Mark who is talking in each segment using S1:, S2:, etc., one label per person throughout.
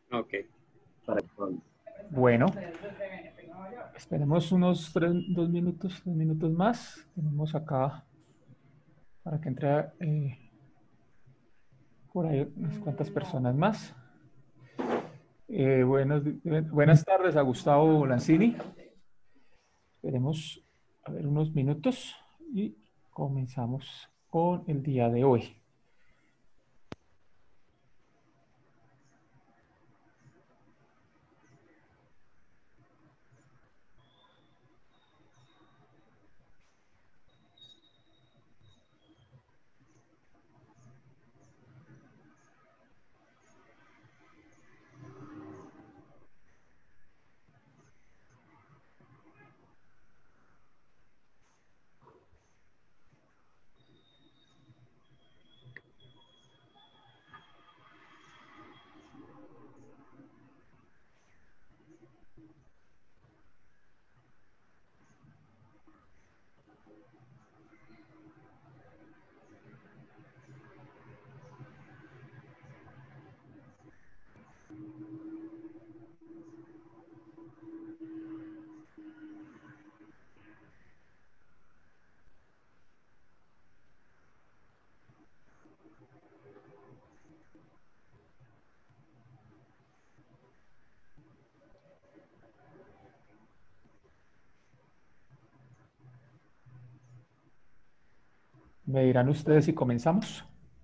S1: Ok.
S2: Bueno, esperemos unos 2 minutos más. Tenemos acá para que entre por ahí unas cuantas personas más. Buenas tardes a Gustavo Lanzini. Esperemos a ver unos minutos y comenzamos con el día de hoy. Me dirán ustedes si comenzamos.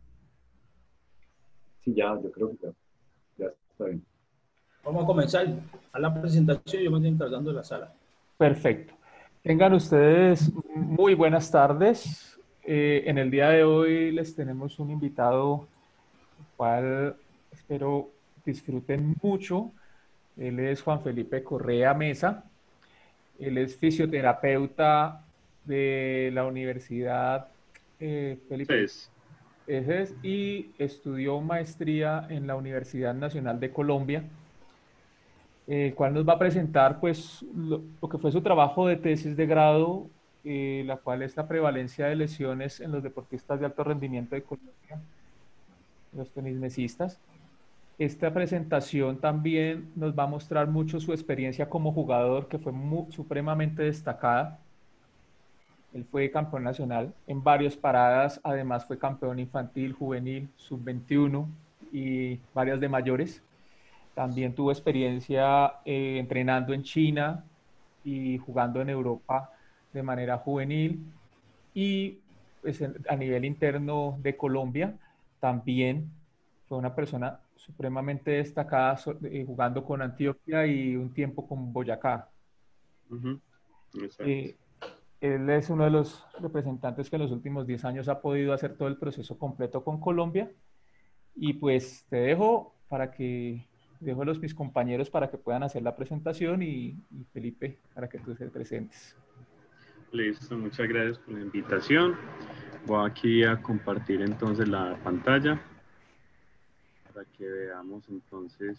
S3: Sí, ya, yo creo que ya está bien.
S4: Vamos a comenzar a la presentación. Yo me estoy encargando de la sala.
S2: Perfecto. Tengan ustedes muy buenas tardes. En el día de hoy les tenemos un invitado, el cual espero disfruten mucho. Él es Juan Felipe Correa Mesa. Él es fisioterapeuta de la Universidad Felipe
S1: Entonces,
S2: y estudió maestría en la Universidad Nacional de Colombia, el cual nos va a presentar pues lo que fue su trabajo de tesis de grado, la cual es la prevalencia de lesiones en los deportistas de alto rendimiento de Colombia, los tenismesistas. Esta presentación también nos va a mostrar mucho su experiencia como jugador, que fue supremamente destacada. Él fue campeón nacional en varias paradas, además fue campeón infantil, juvenil, sub-21 y varias de mayores. También tuvo experiencia entrenando en China y jugando en Europa de manera juvenil. Y pues, a nivel interno de Colombia, también fue una persona supremamente destacada jugando con Antioquia y un tiempo con Boyacá.
S1: exacto.
S2: Eh, Él es uno de los representantes que en los últimos 10 años ha podido hacer todo el proceso completo con Colombia. Y pues te dejo dejo a mis compañeros para que puedan hacer la presentación y Felipe, para que tú te presentes.
S1: Listo, muchas gracias por la invitación. Voy aquí a compartir entonces la pantalla para que veamos entonces.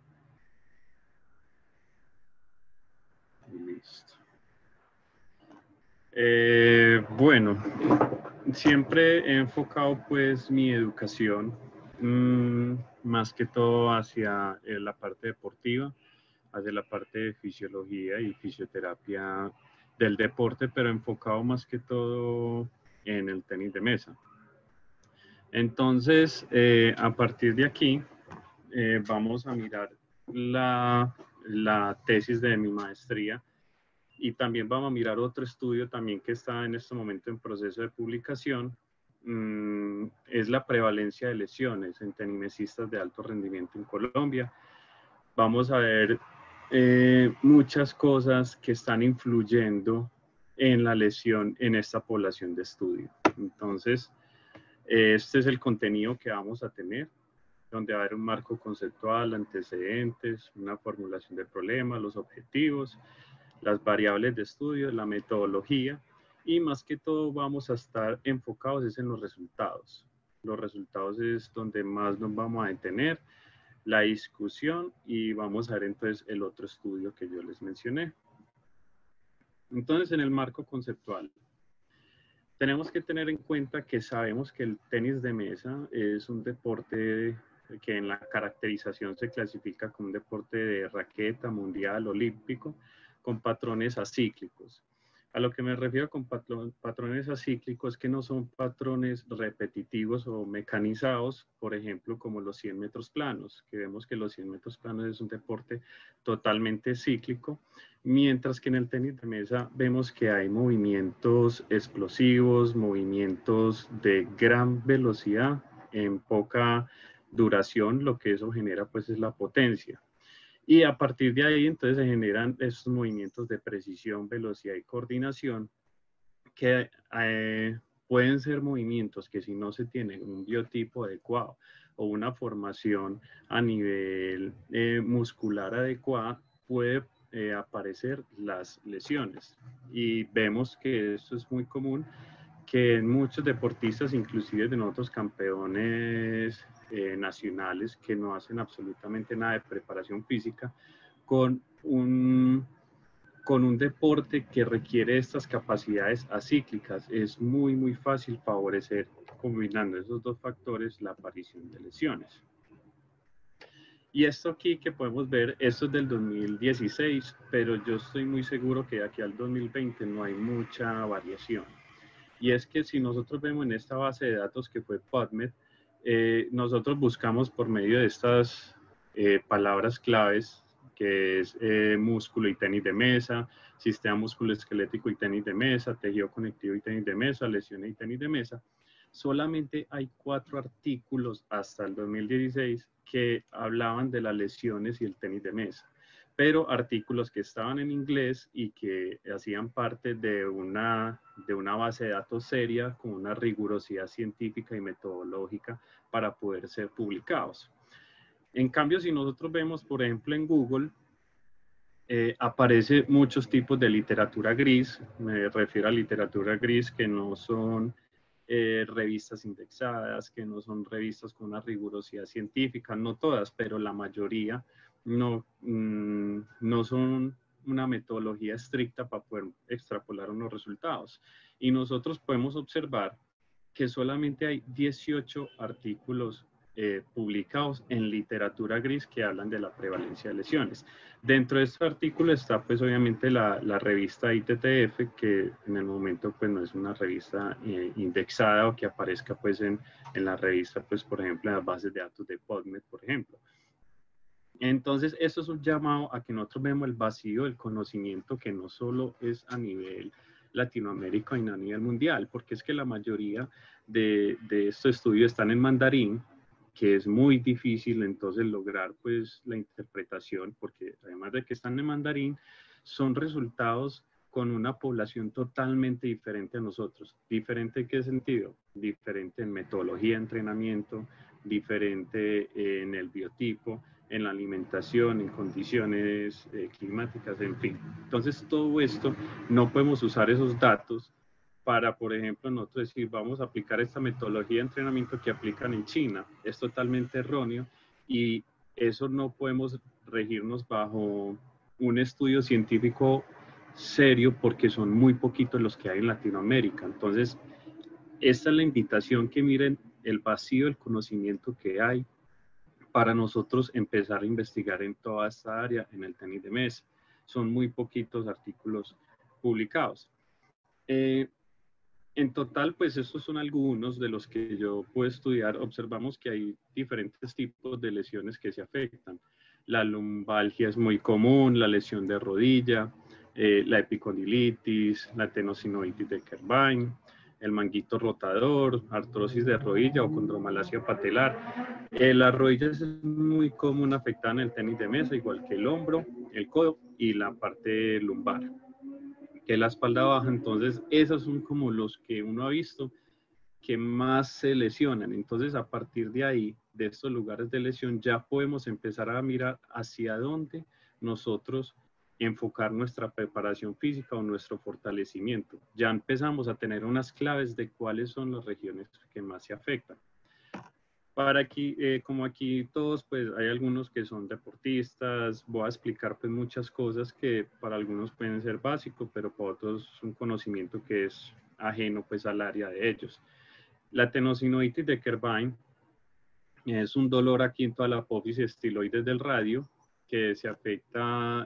S1: Listo. Bueno, siempre he enfocado pues mi educación más que todo hacia la parte deportiva, hacia la parte de fisiología y fisioterapia del deporte, pero enfocado más que todo en el tenis de mesa. Entonces, a partir de aquí, vamos a mirar la tesis de mi maestría y también vamos a mirar otro estudio también que está en este momento en proceso de publicación. Es la prevalencia de lesiones en tenismesistas de alto rendimiento en Colombia. Vamos a ver muchas cosas que están influyendo en la lesión en esta población de estudio. Entonces, este es el contenido que vamos a tener, donde va a haber un marco conceptual, antecedentes, una formulación del problema, los objetivos, las variables de estudio, la metodología y más que todo vamos a estar enfocados es en los resultados. Los resultados es donde más nos vamos a detener, la discusión y vamos a ver entonces el otro estudio que yo les mencioné. Entonces, en el marco conceptual, tenemos que tener en cuenta que sabemos que el tenis de mesa es un deporte que en la caracterización se clasifica como un deporte de raqueta, mundial, olímpico, con patrones acíclicos. A lo que me refiero con patrones acíclicos es que no son patrones repetitivos o mecanizados, por ejemplo, como los 100 metros planos, que vemos que los 100 metros planos es un deporte totalmente cíclico, mientras que en el tenis de mesa vemos que hay movimientos explosivos, movimientos de gran velocidad en poca duración, lo que eso genera pues es la potencia. Y a partir de ahí, entonces, se generan estos movimientos de precisión, velocidad y coordinación que pueden ser movimientos que si no se tiene un biotipo adecuado o una formación a nivel muscular adecuada, puede aparecer las lesiones. Y vemos que esto es muy común, que en muchos deportistas, inclusive de nosotros campeones nacionales que no hacen absolutamente nada de preparación física, con un deporte que requiere estas capacidades acíclicas, es muy, muy fácil favorecer, combinando esos dos factores, la aparición de lesiones. Y esto aquí que podemos ver, esto es del 2016, pero yo estoy muy seguro que de aquí al 2020 no hay mucha variación. Y es que si nosotros vemos en esta base de datos que fue PubMed, nosotros buscamos por medio de estas palabras claves, que es músculo y tenis de mesa, sistema musculoesquelético y tenis de mesa, tejido conectivo y tenis de mesa, lesiones y tenis de mesa. Solamente hay 4 artículos hasta el 2016 que hablaban de las lesiones y el tenis de mesa, pero artículos que estaban en inglés y que hacían parte de una base de datos seria con una rigurosidad científica y metodológica para poder ser publicados. En cambio, si nosotros vemos, por ejemplo, en Google, aparece muchos tipos de literatura gris. Me refiero a literatura gris que no son revistas indexadas, que no son revistas con una rigurosidad científica, no todas, pero la mayoría no son una metodología estricta para poder extrapolar unos resultados. Y nosotros podemos observar que solamente hay 18 artículos publicados en literatura gris que hablan de la prevalencia de lesiones. Dentro de este artículo está pues obviamente la revista ITTF, que en el momento pues no es una revista indexada o que aparezca pues en la revista pues por ejemplo en las bases de datos de PubMed, por ejemplo. Entonces esto es un llamado a que nosotros vemos el vacío del conocimiento que no solo es a nivel Latinoamérica y a nivel mundial, porque es que la mayoría de estos estudios están en mandarín, que es muy difícil entonces lograr pues la interpretación, porque además de que están en mandarín, son resultados con una población totalmente diferente a nosotros. ¿Diferente en qué sentido? Diferente en metodología de entrenamiento, diferente en el biotipo, en la alimentación, en condiciones climáticas, en fin. Entonces todo esto no podemos usar esos datos para, por ejemplo, nosotros decir, vamos a aplicar esta metodología de entrenamiento que aplican en China. Es totalmente erróneo y eso no podemos regirnos bajo un estudio científico serio porque son muy poquitos los que hay en Latinoamérica. Entonces, esta es la invitación, que miren el vacío del conocimiento que hay para nosotros empezar a investigar en toda esta área en el tenis de mesa. Son muy poquitos artículos publicados. En total, pues estos son algunos de los que yo puedo estudiar. Observamos que hay diferentes tipos de lesiones que se afectan. La lumbalgia es muy común, la lesión de rodilla, la epicondilitis, la tenosinovitis de Kerbein, el manguito rotador, artrosis de rodilla o condromalacia patelar. La rodilla es muy común afectada en el tenis de mesa, igual que el hombro, el codo y la parte lumbar, que la espalda baja. Entonces esos son como los que uno ha visto que más se lesionan. Entonces a partir de ahí, de estos lugares de lesión, ya podemos empezar a mirar hacia dónde nosotros enfocar nuestra preparación física o nuestro fortalecimiento. Ya empezamos a tener unas claves de cuáles son las regiones que más se afectan. Para aquí, como aquí todos, pues hay algunos que son deportistas, voy a explicar pues muchas cosas que para algunos pueden ser básicos, pero para otros es un conocimiento que es ajeno pues al área de ellos. La tenosinovitis de Kerbein Es un dolor aquí en toda la apófisis estiloides del radio, que se afecta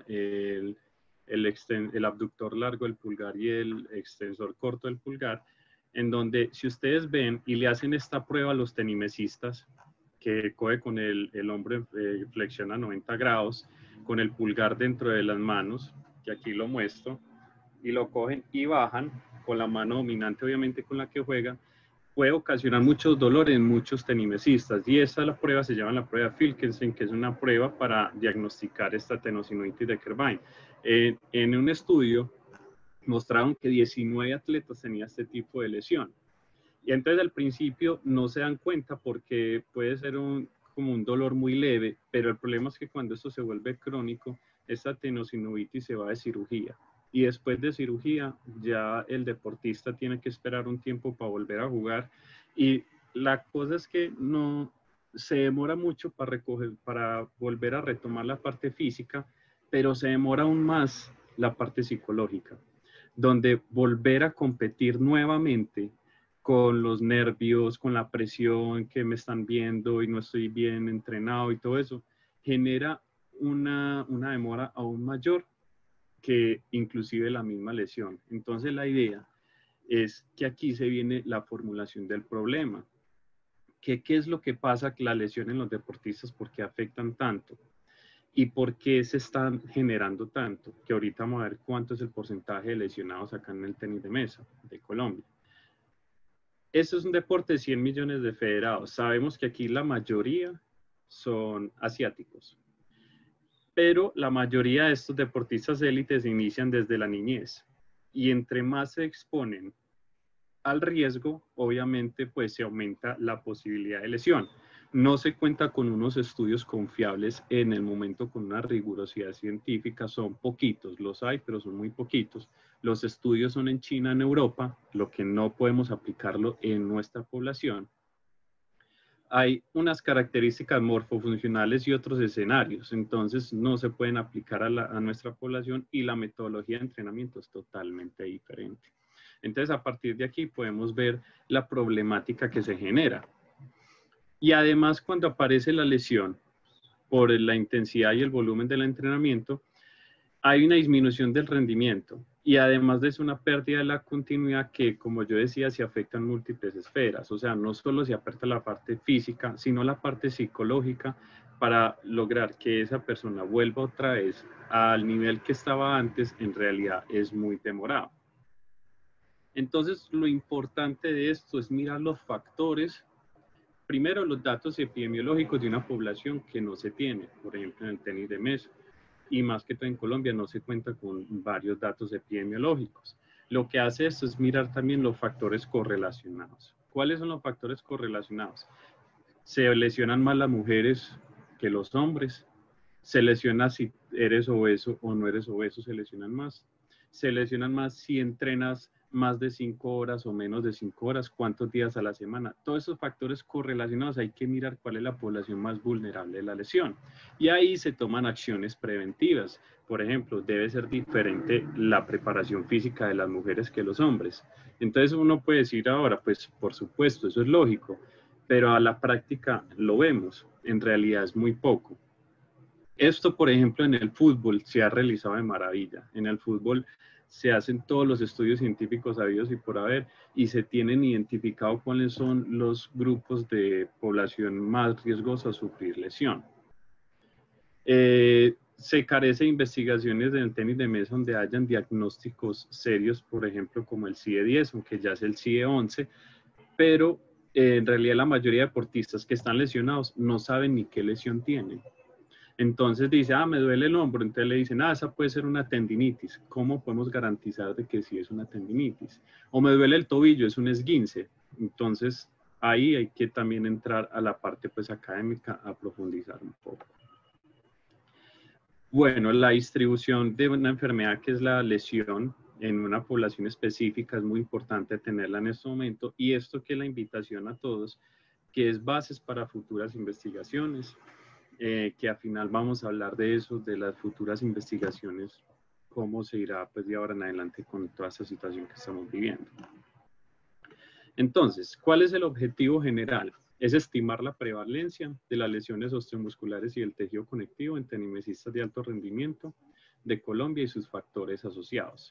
S1: el abductor largo del pulgar y el extensor corto del pulgar, en donde si ustedes ven y le hacen esta prueba a los tenimesistas, que coge con el hombro, flexiona 90 grados, con el pulgar dentro de las manos, que aquí lo muestro, y lo cogen y bajan con la mano dominante, obviamente con la que juegan, puede ocasionar muchos dolores en muchos tenimesistas. Y esa la prueba se llama la prueba Filkenstein, que es una prueba para diagnosticar esta tenosinovitis de Kerbein. En un estudio mostraron que 19 atletas tenían este tipo de lesión. Y entonces al principio no se dan cuenta porque puede ser como un dolor muy leve, pero el problema es que cuando esto se vuelve crónico, esta tenosinovitis se va de cirugía. Y después de cirugía ya el deportista tiene que esperar un tiempo para volver a jugar. Y la cosa es que no se demora mucho para volver a retomar la parte física, pero se demora aún más la parte psicológica, donde volver a competir nuevamente con los nervios, con la presión que me están viendo y no estoy bien entrenado y todo eso, genera una demora aún mayor que inclusive la misma lesión. Entonces la idea es que aquí se viene la formulación del problema. ¿Qué es lo que pasa con la lesión en los deportistas? ¿Por qué afectan tanto? ¿Y por qué se están generando tanto? Que ahorita vamos a ver cuánto es el porcentaje de lesionados acá en el tenis de mesa de Colombia. Esto es un deporte de 100 millones de federados. Sabemos que aquí la mayoría son asiáticos, pero la mayoría de estos deportistas élites inician desde la niñez. Y entre más se exponen al riesgo, obviamente, pues se aumenta la posibilidad de lesión. No se cuenta con unos estudios confiables en el momento con una rigurosidad científica, son poquitos, los hay, pero son muy poquitos. Los estudios son en China, en Europa, lo que no podemos aplicarlo en nuestra población. Hay unas características morfofuncionales y otros escenarios, entonces no se pueden aplicar a nuestra población y la metodología de entrenamiento es totalmente diferente. Entonces, a partir de aquí podemos ver la problemática que se genera. Y además, cuando aparece la lesión por la intensidad y el volumen del entrenamiento, hay una disminución del rendimiento. Y además de eso, una pérdida de la continuidad que, como yo decía, se afectan múltiples esferas. O sea, no solo se afecta la parte física, sino la parte psicológica para lograr que esa persona vuelva otra vez al nivel que estaba antes, en realidad es muy demorado. Entonces, lo importante de esto es mirar los factores. Primero, los datos epidemiológicos de una población que no se tiene, por ejemplo, en el tenis de mesa. Y más que todo en Colombia no se cuenta con varios datos epidemiológicos. Lo que hace esto es mirar también los factores correlacionados. ¿Cuáles son los factores correlacionados? Se lesionan más las mujeres que los hombres. Se lesiona si eres obeso o no eres obeso, se lesionan más. Se lesionan más si entrenas más de 5 horas o menos de 5 horas, cuántos días a la semana. Todos esos factores correlacionados hay que mirar cuál es la población más vulnerable de la lesión. Y ahí se toman acciones preventivas. Por ejemplo, debe ser diferente la preparación física de las mujeres que los hombres. Entonces uno puede decir ahora, pues por supuesto, eso es lógico, pero a la práctica lo vemos. En realidad es muy poco. Esto, por ejemplo, en el fútbol se ha realizado de maravilla. En el fútbol se hacen todos los estudios científicos habidos y por haber, y se tienen identificado cuáles son los grupos de población más riesgosos a sufrir lesión. Se carece de investigaciones en el tenis de mesa donde hayan diagnósticos serios, por ejemplo, como el CIE 10, aunque ya es el CIE 11, pero en realidad la mayoría de deportistas que están lesionados no saben ni qué lesión tienen. Entonces dice, me duele el hombro, entonces le dicen, esa puede ser una tendinitis. ¿Cómo podemos garantizar de que sí es una tendinitis? O me duele el tobillo, es un esguince. Entonces ahí hay que también entrar a la parte pues académica a profundizar un poco. Bueno, la distribución de una enfermedad que es la lesión en una población específica es muy importante tenerla en este momento, y esto que es la invitación a todos, que es bases para futuras investigaciones. Que al final vamos a hablar de eso, de las futuras investigaciones, cómo se irá pues de ahora en adelante con toda esta situación que estamos viviendo. Entonces, ¿cuál es el objetivo general? es estimar la prevalencia de las lesiones osteomusculares y el tejido conectivo en tenimesistas de alto rendimiento de Colombia y sus factores asociados.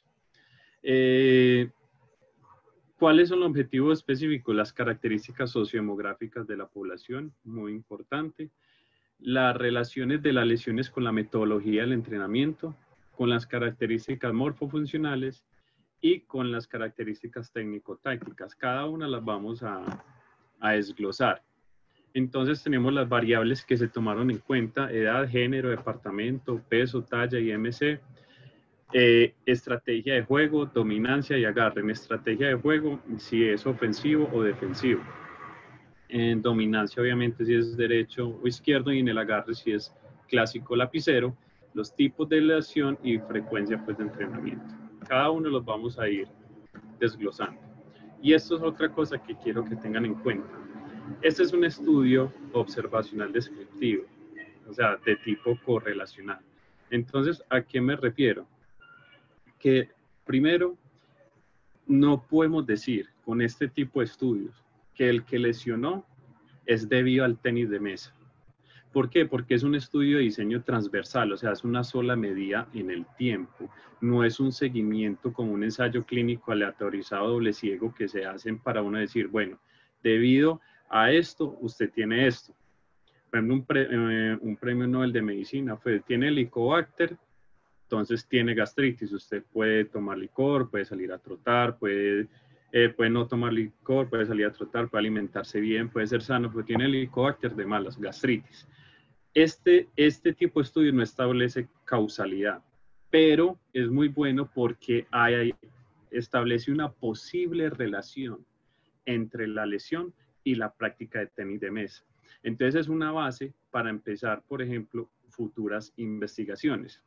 S1: ¿Cuáles son los objetivos específicos? Las características sociodemográficas de la población, muy importante. Las relaciones de las lesiones con la metodología del entrenamiento, con las características morfofuncionales y con las características técnico-tácticas. Cada una las vamos a desglosar. Entonces tenemos las variables que se tomaron en cuenta: edad, género, departamento, peso, talla y IMC. Estrategia de juego, dominancia y agarre. En estrategia de juego, si es ofensivo o defensivo. En dominancia, obviamente, si es derecho o izquierdo, y en el agarre, si es clásico lapicero. Los tipos de lesión y frecuencia, pues, de entrenamiento. Cada uno los vamos a ir desglosando. Y esto es otra cosa que quiero que tengan en cuenta. Este es un estudio observacional descriptivo, o sea, de tipo correlacional. Entonces, ¿a qué me refiero? Que primero, no podemos decir con este tipo de estudios que el que lesionó es debido al tenis de mesa. ¿Por qué? Porque es un estudio de diseño transversal, o sea, es una sola medida en el tiempo. No es un seguimiento como un ensayo clínico aleatorizado doble ciego que se hacen para uno decir, bueno, debido a esto, usted tiene esto. Por ejemplo, un premio Nobel de Medicina tiene Helicobacter, entonces tiene gastritis. Usted puede tomar licor, puede salir a trotar, puede no tomar licor, puede salir a trotar, puede alimentarse bien, puede ser sano, pero tiene Helicobacter de malas, gastritis. Este tipo de estudio no establece causalidad, pero es muy bueno porque establece una posible relación entre la lesión y la práctica de tenis de mesa. Entonces es una base para empezar, por ejemplo, futuras investigaciones.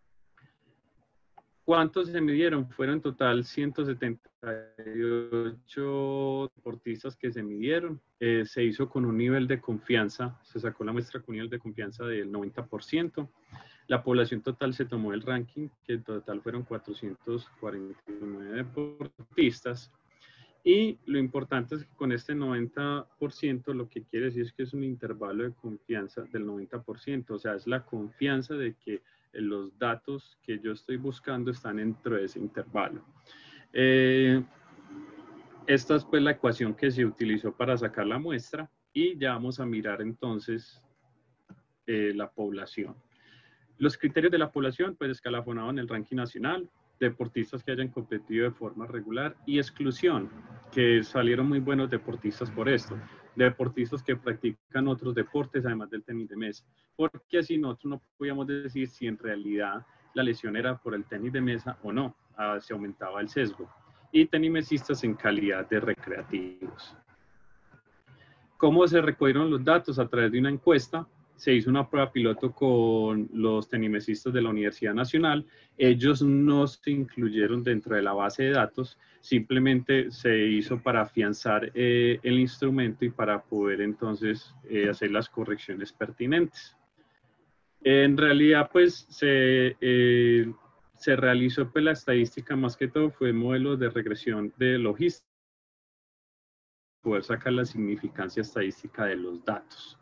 S1: ¿Cuántos se midieron? Fueron en total 178 deportistas que se midieron. Se hizo con un nivel de confianza, se sacó la muestra con un nivel de confianza del 90%. La población total se tomó el ranking, que en total fueron 449 deportistas. Y lo importante es que con este 90%, lo que quiere decir es que es un intervalo de confianza del 90%, o sea, es la confianza de que los datos que yo estoy buscando están dentro de ese intervalo. Esta es pues la ecuación que se utilizó para sacar la muestra, y ya vamos a mirar entonces la población. Los criterios de la población, pues escalafonado en el ranking nacional, deportistas que hayan competido de forma regular, y exclusión, que salieron muy buenos deportistas por esto, deportistas que practican otros deportes además del tenis de mesa, porque así nosotros no podíamos decir si en realidad la lesión era por el tenis de mesa o no, se aumentaba el sesgo. Y tenimesistas en calidad de recreativos. ¿Cómo se recogieron los datos? A través de una encuesta. Se hizo una prueba piloto con los tenimesistas de la Universidad Nacional. Ellos no se incluyeron dentro de la base de datos, simplemente se hizo para afianzar el instrumento y para poder entonces hacer las correcciones pertinentes. En realidad, pues se realizó pues, la estadística, más que todo fue modelos de regresión de logística, poder sacar la significancia estadística de los datos.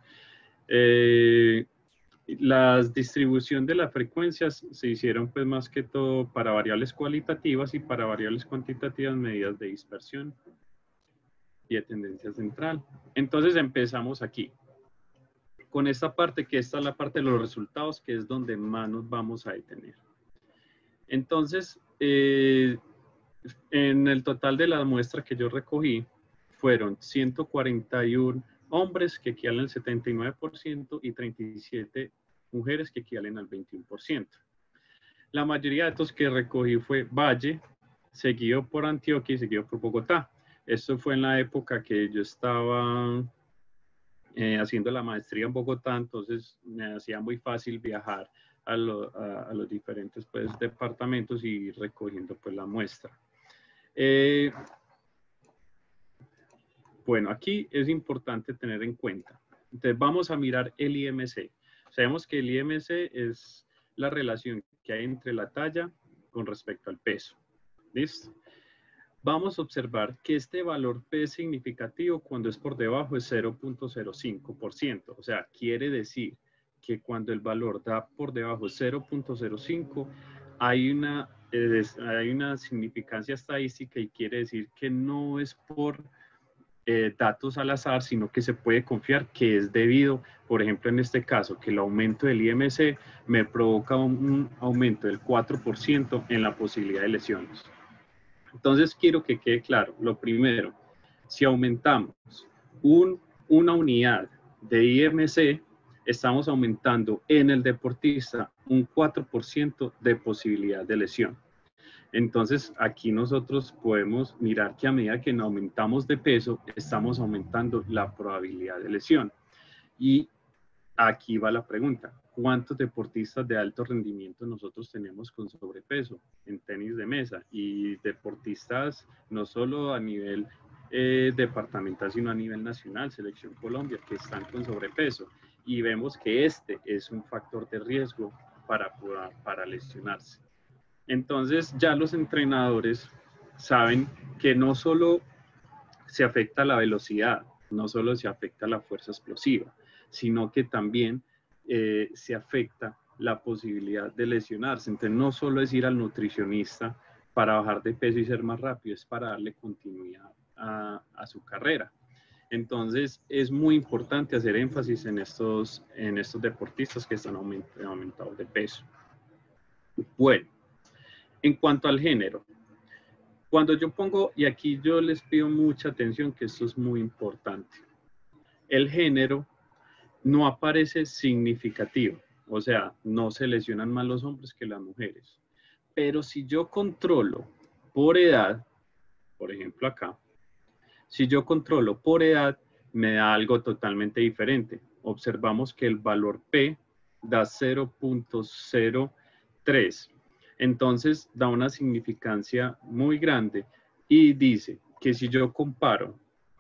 S1: La distribución de las frecuencias se hicieron pues más que todo para variables cualitativas, y para variables cuantitativas medidas de dispersión y de tendencia central. Entonces empezamos aquí con esta parte, que esta es la parte de los resultados, que es donde más nos vamos a detener. Entonces, en el total de la muestra que yo recogí, fueron 141 hombres, que equivalen al 79%, y 37 mujeres, que equivalen al 21%. La mayoría de datos que recogí fue Valle, seguido por Antioquia y seguido por Bogotá. Esto fue en la época que yo estaba haciendo la maestría en Bogotá, entonces me hacía muy fácil viajar a los diferentes pues, departamentos y ir recogiendo pues, la muestra. Bueno, aquí es importante tener en cuenta. Entonces vamos a mirar el IMC. Sabemos que el IMC es la relación que hay entre la talla con respecto al peso. ¿Listo? vamos a observar que este valor P es significativo cuando es por debajo de 0.05%. O sea, quiere decir que cuando el valor da por debajo de 0.05, hay una significancia estadística y quiere decir que no es por datos al azar, sino que se puede confiar que es debido, por ejemplo, en este caso, que el aumento del IMC me provoca un aumento del 4% en la posibilidad de lesiones. Entonces, quiero que quede claro, lo primero, si aumentamos una unidad de IMC, estamos aumentando en el deportista un 4% de posibilidad de lesión. Entonces, aquí nosotros podemos mirar que a medida que aumentamos de peso, estamos aumentando la probabilidad de lesión. Y aquí va la pregunta, ¿cuántos deportistas de alto rendimiento nosotros tenemos con sobrepeso en tenis de mesa? Y deportistas no solo a nivel departamental, sino a nivel nacional, Selección Colombia, que están con sobrepeso. Y vemos que este es un factor de riesgo para lesionarse. Entonces ya los entrenadores saben que no solo se afecta la velocidad, no solo se afecta la fuerza explosiva, sino que también se afecta la posibilidad de lesionarse. Entonces no solo es ir al nutricionista para bajar de peso y ser más rápido, es para darle continuidad a su carrera. Entonces es muy importante hacer énfasis en estos deportistas que están aumentados de peso. Bueno, en cuanto al género, cuando yo pongo, y aquí yo les pido mucha atención, que esto es muy importante, el género no aparece significativo, o sea, no se lesionan más los hombres que las mujeres. Pero si yo controlo por edad, por ejemplo acá, si yo controlo por edad, me da algo totalmente diferente. Observamos que el valor P da 0.03. Entonces da una significancia muy grande y dice que si yo comparo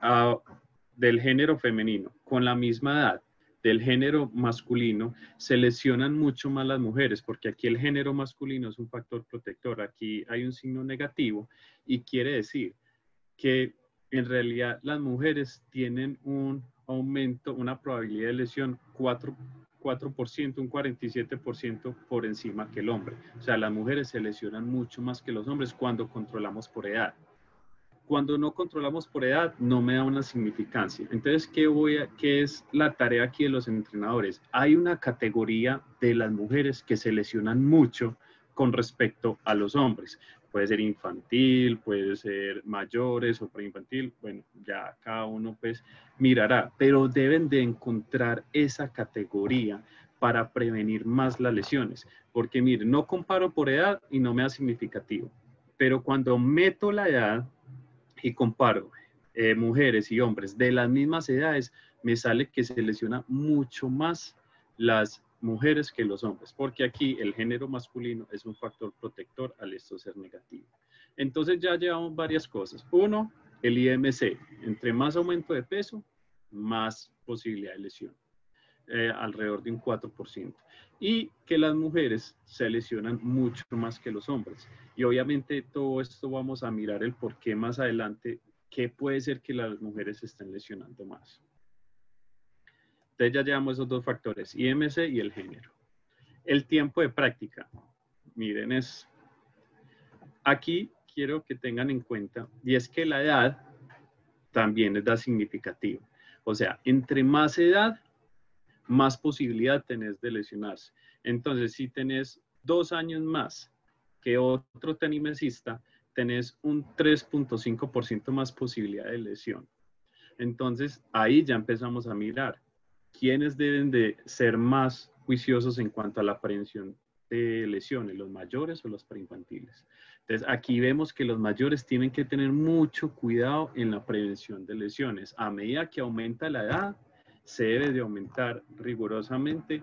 S1: del género femenino con la misma edad del género masculino, se lesionan mucho más las mujeres, porque aquí el género masculino es un factor protector. Aquí hay un signo negativo y quiere decir que en realidad las mujeres tienen un aumento, una probabilidad de lesión 4%, un 47% por encima que el hombre. O sea, las mujeres se lesionan mucho más que los hombres cuando controlamos por edad. Cuando no controlamos por edad, no me da una significancia. Entonces, ¿qué es la tarea aquí de los entrenadores? Hay una categoría de las mujeres que se lesionan mucho con respecto a los hombres. Puede ser infantil, puede ser mayores o preinfantil. Bueno, ya cada uno pues mirará, pero deben de encontrar esa categoría para prevenir más las lesiones. Porque miren, no comparo por edad y no me da significativo. Pero cuando meto la edad y comparo mujeres y hombres de las mismas edades, me sale que se lesiona mucho más las mujeres que los hombres, porque aquí el género masculino es un factor protector al esto ser negativo. Entonces ya llevamos varias cosas. Uno, el IMC. Entre más aumento de peso, más posibilidad de lesión. Alrededor de un 4%. Y que las mujeres se lesionan mucho más que los hombres. Y obviamente todo esto vamos a mirar el por qué más adelante, qué puede ser que las mujeres estén lesionando más. Entonces ya llevamos esos dos factores, IMC y el género. El tiempo de práctica. Miren eso. Aquí quiero que tengan en cuenta, y es que la edad también es da significativo. O sea, entre más edad, más posibilidad tenés de lesionarse. Entonces, si tenés 2 años más que otro tenisista, tenés un 3.5% más posibilidad de lesión. Entonces, ahí ya empezamos a mirar quiénes deben de ser más juiciosos en cuanto a la prevención de lesiones, los mayores o los preinfantiles. Entonces, aquí vemos que los mayores tienen que tener mucho cuidado en la prevención de lesiones. A medida que aumenta la edad, se debe de aumentar rigurosamente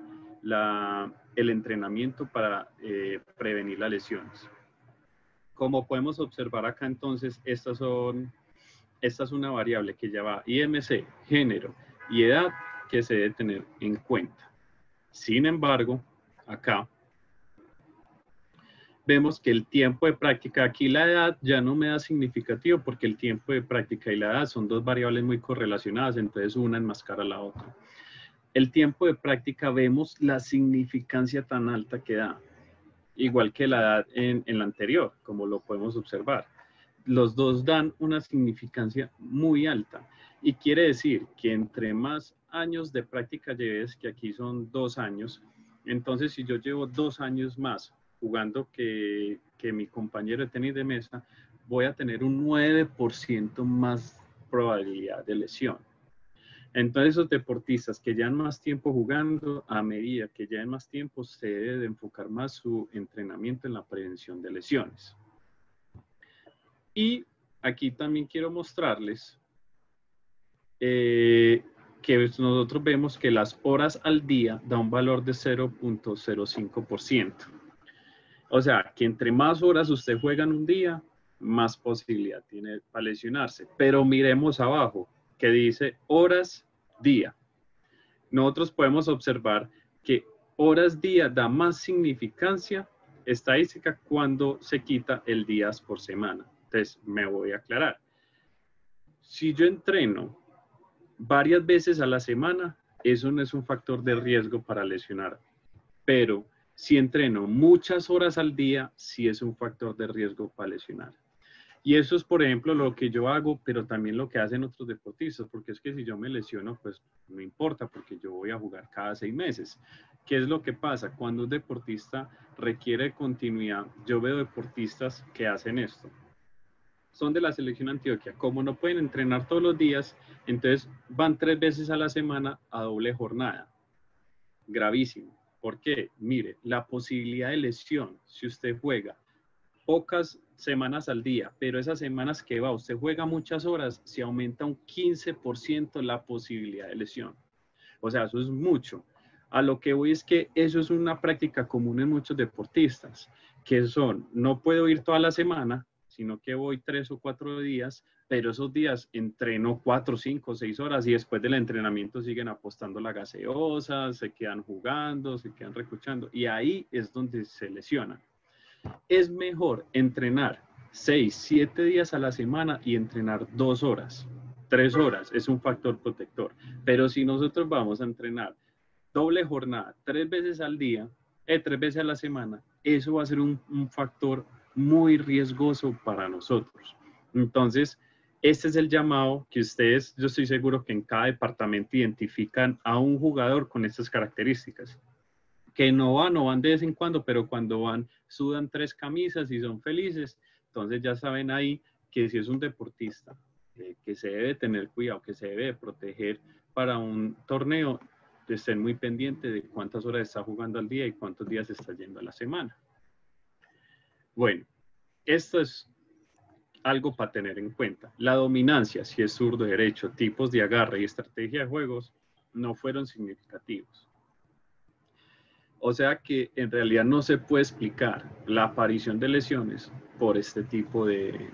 S1: el entrenamiento para prevenir las lesiones. Como podemos observar acá entonces, esta es una variable que lleva IMC, género y edad que se debe tener en cuenta. Sin embargo, acá vemos que el tiempo de práctica, aquí la edad ya no me da significativo porque el tiempo de práctica y la edad son dos variables muy correlacionadas, entonces una enmascara a la otra. El tiempo de práctica vemos la significancia tan alta que da, igual que la edad en la anterior, como lo podemos observar. Los dos dan una significancia muy alta y quiere decir que entre más años de práctica lleves, que aquí son 2 años, entonces si yo llevo 2 años más jugando que mi compañero de tenis de mesa, voy a tener un 9% más probabilidad de lesión. Entonces, esos deportistas que llevan más tiempo jugando, a medida que llevan más tiempo, se debe de enfocar más su entrenamiento en la prevención de lesiones. Y aquí también quiero mostrarles que nosotros vemos que las horas al día da un valor de 0.05%. O sea, que entre más horas usted juega en un día, más posibilidad tiene para lesionarse. Pero miremos abajo, que dice horas día. Nosotros podemos observar que horas día da más significancia estadística cuando se quita el días por semana. Entonces, me voy a aclarar. Si yo entreno varias veces a la semana, eso no es un factor de riesgo para lesionar. Pero si entreno muchas horas al día, sí es un factor de riesgo para lesionar. Y eso es, por ejemplo, lo que yo hago, pero también lo que hacen otros deportistas, porque es que si yo me lesiono, pues no importa, porque yo voy a jugar cada 6 meses. ¿Qué es lo que pasa? Cuando un deportista requiere continuidad, yo veo deportistas que hacen esto. Son de la selección Antioquia. Como no pueden entrenar todos los días, entonces van 3 veces a la semana a doble jornada. Gravísimo. ¿Por qué? Mire, la posibilidad de lesión, si usted juega pocas semanas al día, pero esas semanas que va, usted juega muchas horas, se aumenta un 15% la posibilidad de lesión. O sea, eso es mucho. A lo que voy es que eso es una práctica común en muchos deportistas, que son, no puedo ir toda la semana, sino que voy 3 o 4 días, pero esos días entreno 4, 5, 6 horas y después del entrenamiento siguen apostando la gaseosa, se quedan jugando, se quedan recochando y ahí es donde se lesionan. Es mejor entrenar 6, 7 días a la semana y entrenar 2 horas, 3 horas, es un factor protector. Pero si nosotros vamos a entrenar doble jornada, 3 veces al día, 3 veces a la semana, eso va a ser un factor muy riesgoso para nosotros. Entonces, este es el llamado que ustedes, yo estoy seguro que en cada departamento identifican a un jugador con estas características. Que no van de vez en cuando, pero cuando van, sudan 3 camisas y son felices. Entonces ya saben ahí que si es un deportista, que se debe tener cuidado, que se debe proteger para un torneo, estén muy pendientes de cuántas horas está jugando al día y cuántos días está yendo a la semana. Bueno, esto es algo para tener en cuenta. La dominancia, si es zurdo, derecho, tipos de agarre y estrategia de juegos, no fueron significativos. O sea que en realidad no se puede explicar la aparición de lesiones por este tipo de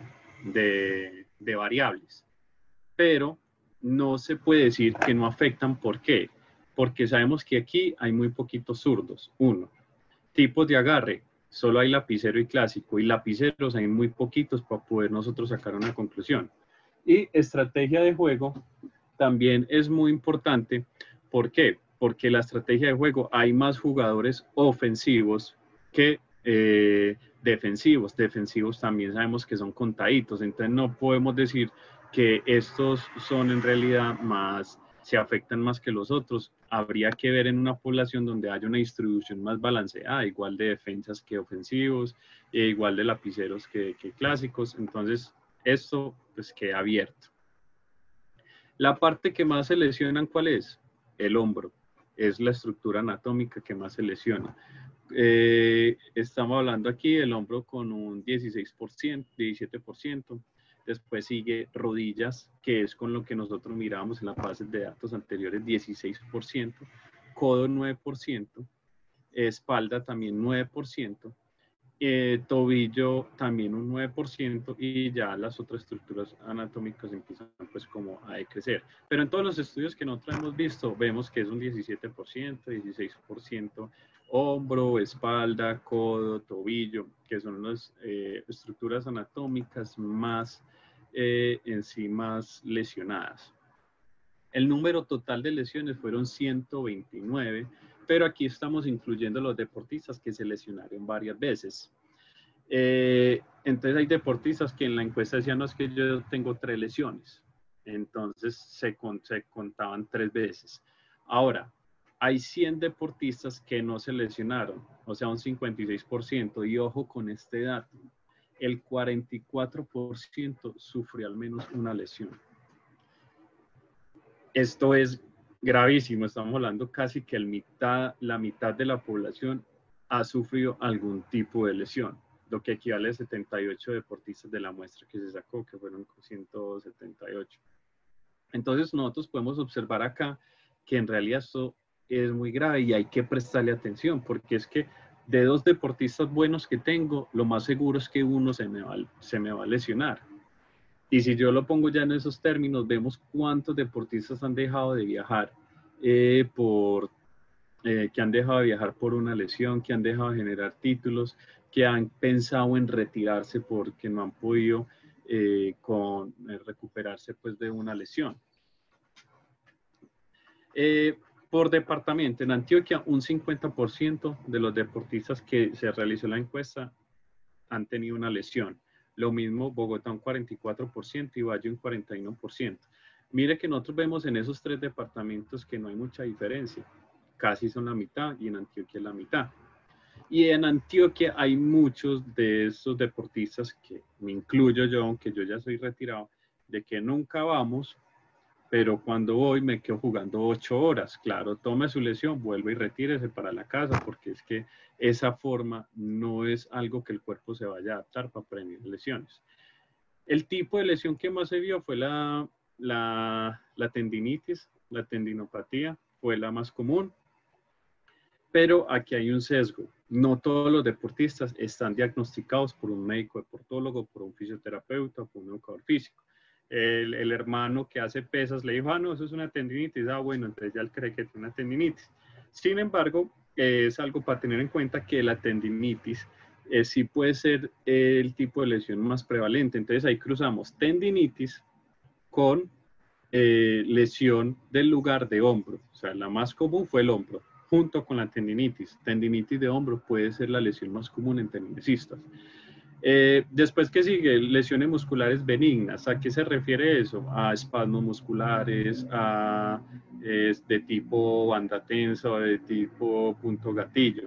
S1: variables. Pero no se puede decir que no afectan. ¿Por qué? Porque sabemos que aquí hay muy poquitos zurdos. 1. Tipos de agarre. Solo hay lapicero y clásico. Y lapiceros hay muy poquitos para poder nosotros sacar una conclusión. Y estrategia de juego también es muy importante. ¿Por qué? Porque la estrategia de juego hay más jugadores ofensivos que defensivos. Defensivos también sabemos que son contaditos, entonces no podemos decir que estos son en realidad más, se afectan más que los otros. Habría que ver en una población donde haya una distribución más balanceada, igual de defensas que ofensivos, igual de lapiceros que clásicos. Entonces, esto pues queda abierto. La parte que más se lesionan, ¿cuál es? El hombro. Es la estructura anatómica que más se lesiona. Estamos hablando aquí del hombro con un 16%, 17%. Después sigue rodillas, que es con lo que nosotros mirábamos en las bases de datos anteriores, 16%. Codo 9%. Espalda también 9%. Tobillo también un 9% y ya las otras estructuras anatómicas empiezan pues como a decrecer. Pero en todos los estudios que nosotros hemos visto, vemos que es un 17%, 16%, hombro, espalda, codo, tobillo, que son las estructuras anatómicas más en sí más lesionadas. El número total de lesiones fueron 129, pero aquí estamos incluyendo los deportistas que se lesionaron varias veces. Entonces hay deportistas que en la encuesta decían, no, es que yo tengo 3 lesiones. Entonces se contaban 3 veces. Ahora, hay 100 deportistas que no se lesionaron, o sea, un 56%. Y ojo con este dato, el 44% sufrió al menos una lesión. Esto es gravísimo, estamos hablando casi que la mitad de la población ha sufrido algún tipo de lesión, lo que equivale a 78 deportistas de la muestra que se sacó, que fueron 178. Entonces nosotros podemos observar acá que en realidad esto es muy grave y hay que prestarle atención, porque es que de 2 deportistas buenos que tengo, lo más seguro es que uno se me va a lesionar. Y si yo lo pongo ya en esos términos, vemos cuántos deportistas han dejado de viajar que han dejado de viajar por una lesión, que han dejado de generar títulos, que han pensado en retirarse porque no han podido recuperarse pues, de una lesión. Por departamento, en Antioquia, un 50% de los deportistas que se realizó la encuesta han tenido una lesión. Lo mismo Bogotá un 44% y Valle un 41%. Mire que nosotros vemos en esos 3 departamentos que no hay mucha diferencia. Casi son la mitad y en Antioquia la mitad. Y en Antioquia hay muchos de esos deportistas, que me incluyo yo, aunque yo ya soy retirado, de que nunca vamos, pero cuando voy me quedo jugando 8 horas. Claro, tome su lesión, vuelve y retírese para la casa, porque es que esa forma no es algo que el cuerpo se vaya a adaptar para prevenir lesiones. El tipo de lesión que más se vio fue la tendinitis, la tendinopatía, fue la más común. Pero aquí hay un sesgo. No todos los deportistas están diagnosticados por un médico deportólogo, por un fisioterapeuta, por un educador físico. El hermano que hace pesas le dijo, no, eso es una tendinitis. Bueno, entonces ya él cree que tiene una tendinitis. Sin embargo, es algo para tener en cuenta que la tendinitis sí puede ser el tipo de lesión más prevalente. Entonces ahí cruzamos tendinitis con lesión del lugar de hombro. O sea, la más común fue el hombro, junto con la tendinitis. Tendinitis de hombro puede ser la lesión más común en tendinistas. Después, ¿qué sigue? Lesiones musculares benignas. ¿A qué se refiere eso? A espasmos musculares, de tipo banda tensa o de tipo punto gatillo.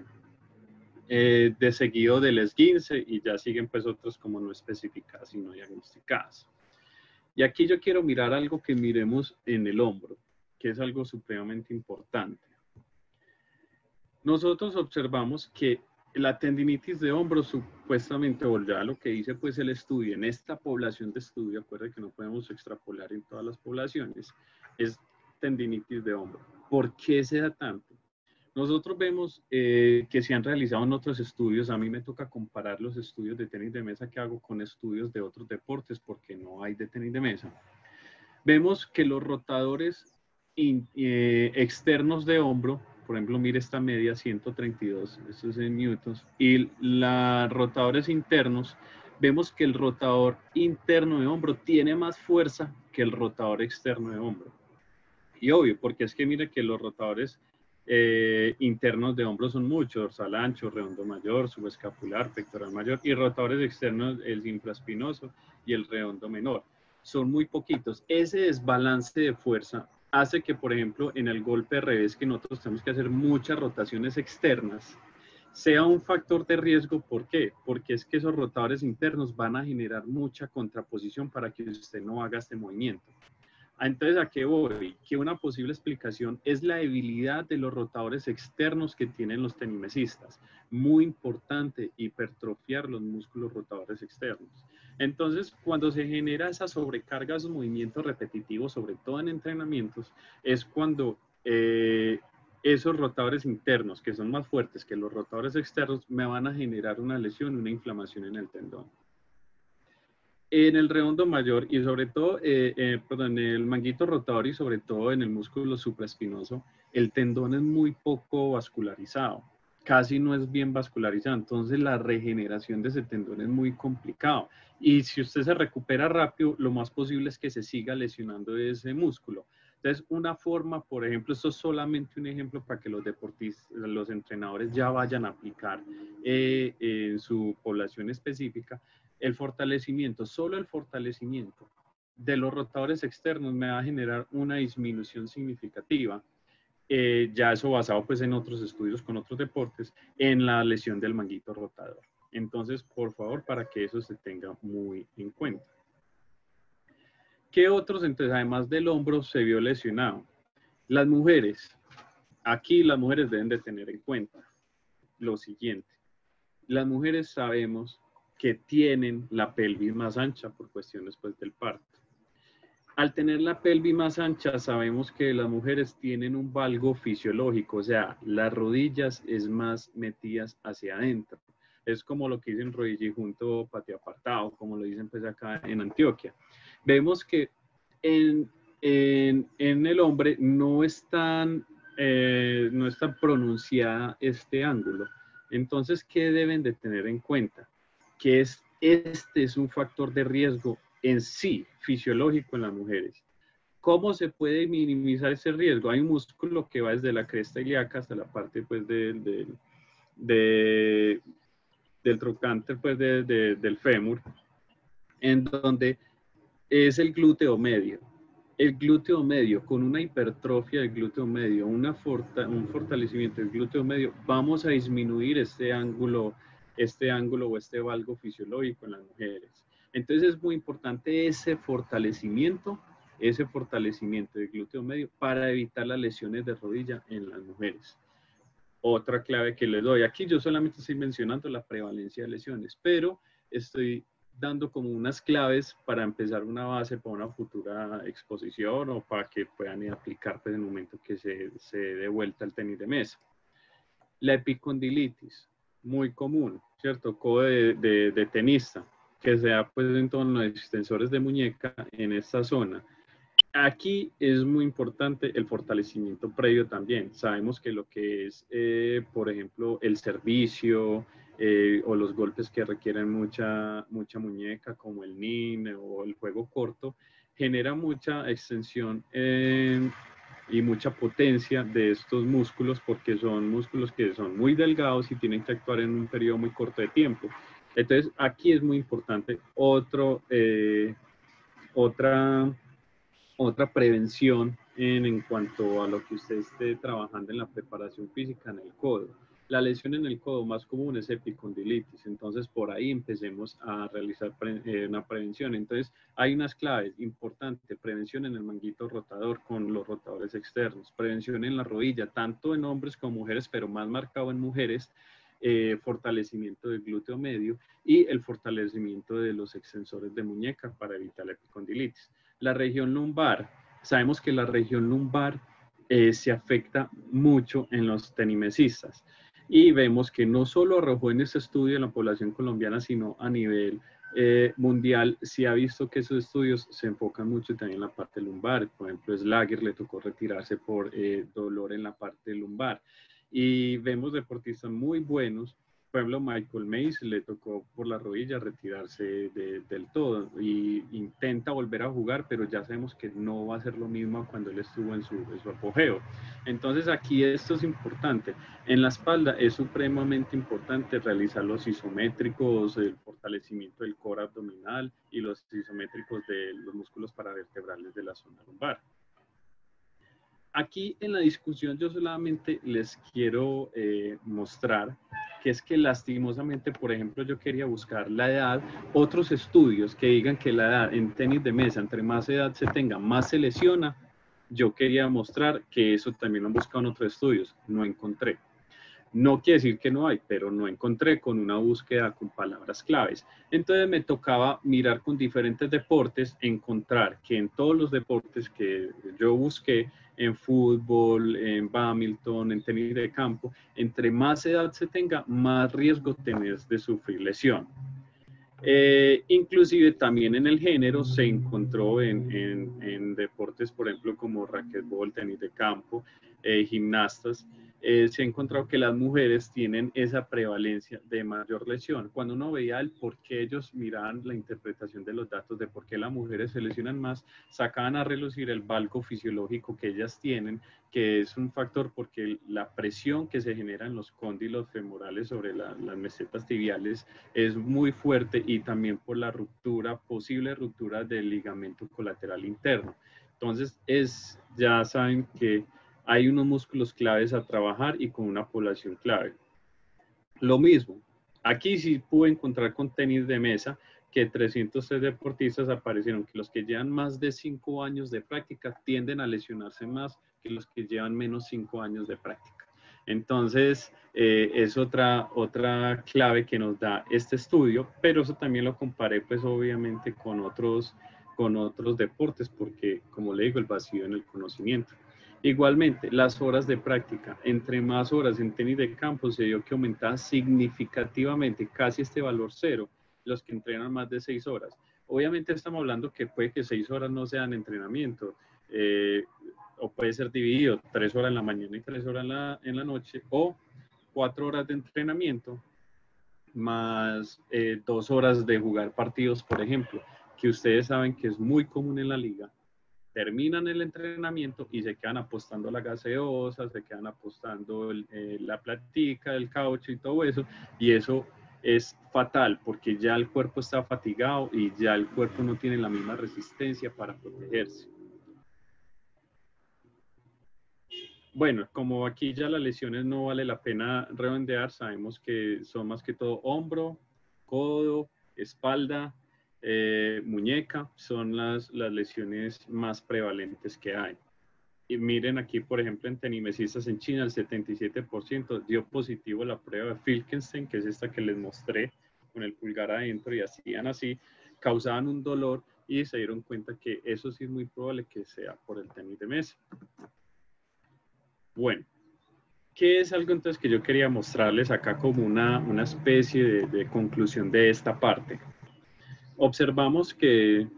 S1: De seguido del esguince, y ya siguen pues otras como no especificadas y no diagnosticadas. Y aquí yo quiero mirar algo que miremos en el hombro, que es algo supremamente importante. Nosotros observamos que la tendinitis de hombro supuestamente, o ya lo que dice pues el estudio, en esta población de estudio, acuérdense que no podemos extrapolar en todas las poblaciones, es tendinitis de hombro. ¿Por qué se da tanto? Nosotros vemos que se han realizado en otros estudios. A mí me toca comparar los estudios de tenis de mesa que hago con estudios de otros deportes porque no hay de tenis de mesa. Vemos que los rotadores externos de hombro, por ejemplo, mire esta media 132, esto es en newtons, y los rotadores internos, vemos que el rotador interno de hombro tiene más fuerza que el rotador externo de hombro. Y obvio, porque es que mire que los rotadores internos de hombro son muchos: dorsal ancho, redondo mayor, subescapular, pectoral mayor, y rotadores externos, el infraespinoso y el redondo menor. Son muy poquitos. Ese desbalance de fuerza hace que, por ejemplo, en el golpe de revés, que nosotros tenemos que hacer muchas rotaciones externas, sea un factor de riesgo. ¿Por qué? Porque es que esos rotadores internos van a generar mucha contraposición para que usted no haga este movimiento. Entonces, ¿a qué voy? Que una posible explicación es la debilidad de los rotadores externos que tienen los tenimesistas. Muy importante hipertrofiar los músculos rotadores externos. Entonces, cuando se genera esa sobrecarga, esos movimientos repetitivos, sobre todo en entrenamientos, es cuando esos rotadores internos, que son más fuertes que los rotadores externos, me van a generar una lesión, una inflamación en el tendón. En el redondo mayor y sobre todo, en el manguito rotador y sobre todo en el músculo supraespinoso, el tendón es muy poco vascularizado. casi no es bien vascularizado, entonces la regeneración de ese tendón es muy complicado. Y si usted se recupera rápido, lo más posible es que se siga lesionando ese músculo. Entonces, una forma, por ejemplo, esto es solamente un ejemplo para que los deportistas, los entrenadores ya vayan a aplicar en su población específica, el fortalecimiento, solo el fortalecimiento de los rotadores externos me va a generar una disminución significativa. Ya eso basado pues en otros estudios con otros deportes, en la lesión del manguito rotador. Entonces, por favor, para que eso se tenga muy en cuenta. ¿Qué otros, entonces, además del hombro, se vio lesionado? Las mujeres. Aquí las mujeres deben de tener en cuenta lo siguiente. Las mujeres sabemos que tienen la pelvis más ancha por cuestiones pues del parto. Al tener la pelvis más ancha, sabemos que las mujeres tienen un valgo fisiológico, o sea, las rodillas es más metidas hacia adentro. Es como lo que dicen rodilla y junto, patio apartado, como lo dicen pues acá en Antioquia. Vemos que en el hombre no es tan pronunciada este ángulo. Entonces, ¿qué deben de tener en cuenta? Que este es un factor de riesgo en sí, fisiológico en las mujeres. ¿Cómo se puede minimizar ese riesgo? Hay un músculo que va desde la cresta ilíaca hasta la parte pues, del trocánter pues, del fémur, en donde es el glúteo medio. El glúteo medio, con una hipertrofia del glúteo medio, un fortalecimiento del glúteo medio, vamos a disminuir este ángulo o este valgo fisiológico en las mujeres. Entonces es muy importante ese fortalecimiento del glúteo medio para evitar las lesiones de rodilla en las mujeres. Otra clave que les doy, aquí yo solamente estoy mencionando la prevalencia de lesiones, pero estoy dando como unas claves para empezar una base para una futura exposición o para que puedan ir a aplicar pues, en el momento que se dé vuelta el tenis de mesa. La epicondilitis, muy común, ¿cierto? Codo de tenista, que sea pues en todos los extensores de muñeca en esta zona. Aquí es muy importante el fortalecimiento previo también. Sabemos que lo que es, por ejemplo, el servicio o los golpes que requieren mucha muñeca, como el nin o el juego corto, genera mucha extensión y mucha potencia de estos músculos porque son músculos que son muy delgados y tienen que actuar en un periodo muy corto de tiempo. Entonces, aquí es muy importante otra prevención en cuanto a lo que usted esté trabajando en la preparación física en el codo. La lesión en el codo más común es epicondilitis, entonces por ahí empecemos a realizar una prevención. Entonces hay unas claves importantes: prevención en el manguito rotador con los rotadores externos, prevención en la rodilla, tanto en hombres como mujeres, pero más marcado en mujeres, fortalecimiento del glúteo medio y el fortalecimiento de los extensores de muñeca para evitar la epicondilitis. La región lumbar, sabemos que la región lumbar se afecta mucho en los tenimesistas y vemos que no solo arrojó en este estudio en la población colombiana, sino a nivel mundial, se ha visto que esos estudios se enfocan mucho también en la parte lumbar. Por ejemplo, Slager le tocó retirarse por dolor en la parte lumbar. Y vemos deportistas muy buenos. Por ejemplo, Michael Mays le tocó por la rodilla retirarse del todo y intenta volver a jugar, pero ya sabemos que no va a ser lo mismo cuando él estuvo en su apogeo. Entonces aquí esto es importante. En la espalda es supremamente importante realizar los isométricos, el fortalecimiento del core abdominal y los isométricos de los músculos paravertebrales de la zona lumbar. Aquí en la discusión yo solamente les quiero mostrar que es que lastimosamente, por ejemplo, yo quería buscar la edad, otros estudios que digan que la edad en tenis de mesa, entre más edad se tenga, más se lesiona. Yo quería mostrar que eso también lo han buscado en otros estudios, no encontré. No quiere decir que no hay, pero no encontré con una búsqueda con palabras claves. Entonces me tocaba mirar con diferentes deportes, encontrar que en todos los deportes que yo busqué, en fútbol, en bádminton, en tenis de campo, entre más edad se tenga, más riesgo tenés de sufrir lesión. Inclusive también en el género se encontró en deportes, por ejemplo, como racquetball, tenis de campo, gimnastas, se ha encontrado que las mujeres tienen esa prevalencia de mayor lesión. Cuando uno veía el por qué ellos miraban la interpretación de los datos de por qué las mujeres se lesionan más, sacaban a relucir el valgo fisiológico que ellas tienen, que es un factor porque la presión que se genera en los cóndilos femorales sobre las mesetas tibiales es muy fuerte, y también por la ruptura, posible ruptura del ligamento colateral interno. Entonces, ya saben que hay unos músculos claves a trabajar y con una población clave. Lo mismo, aquí sí pude encontrar con tenis de mesa que 303 deportistas aparecieron, que los que llevan más de 5 años de práctica tienden a lesionarse más que los que llevan menos 5 años de práctica. Entonces, es otra clave que nos da este estudio, pero eso también lo comparé pues obviamente con otros deportes, porque como le digo, el vacío en el conocimiento. Igualmente, las horas de práctica, entre más horas en tenis de campo, se dio que aumentaba significativamente, casi este valor 0, los que entrenan más de 6 horas. Obviamente estamos hablando que puede que 6 horas no sean entrenamiento, o puede ser dividido 3 horas en la mañana y 3 horas en la noche, o 4 horas de entrenamiento más 2 horas de jugar partidos, por ejemplo, que ustedes saben que es muy común en la liga. Terminan el entrenamiento y se quedan apostando la gaseosa, se quedan apostando la platica, el caucho y todo eso, y eso es fatal porque ya el cuerpo está fatigado y ya el cuerpo no tiene la misma resistencia para protegerse. Bueno, como aquí ya las lesiones no vale la pena redondear, sabemos que son más que todo hombro, codo, espalda, muñeca, son las lesiones más prevalentes que hay. Y miren aquí, por ejemplo, en tenimesistas en China, el 77% dio positivo la prueba de Filkenstein, que es esta que les mostré, con el pulgar adentro y hacían así, causaban un dolor y se dieron cuenta que eso sí es muy probable que sea por el tenis de mesa. Bueno, ¿qué es algo entonces que yo quería mostrarles acá como una especie de conclusión de esta parte? Observamos que